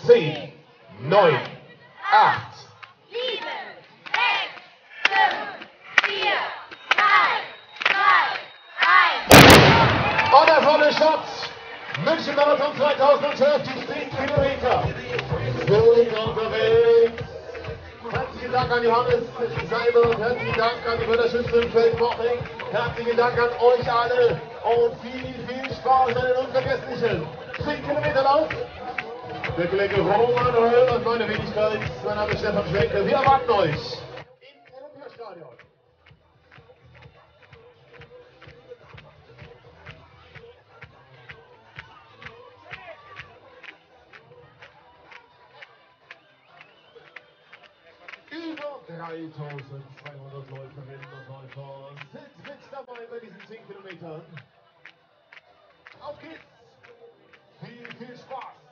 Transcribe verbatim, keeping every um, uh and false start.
zehn, neun, acht, sieben, sechs, fünf, vier, drei, zwei, eins. Und der volle Shot. München Marathon zweitausendzwölf, die zehn Kilometer. Sind unterwegs. Herzlichen Dank an Johannes Seibert, herzlichen Dank an die Förderschütze im Feldwoching, herzlichen Dank an euch alle und viel, viel Spaß an den unvergesslichen zehn Kilometer Lauf. Der Kollege Roman Röhl und meine Wenigkeit, mein Name ist Stefan Schwenke, wir erwarten euch im Olympiastadion. Über dreitausendzweihundert Läuferinnen und Läufer sind mit dabei bei diesen zehn Kilometern. Auf geht's! Viel, viel Spaß!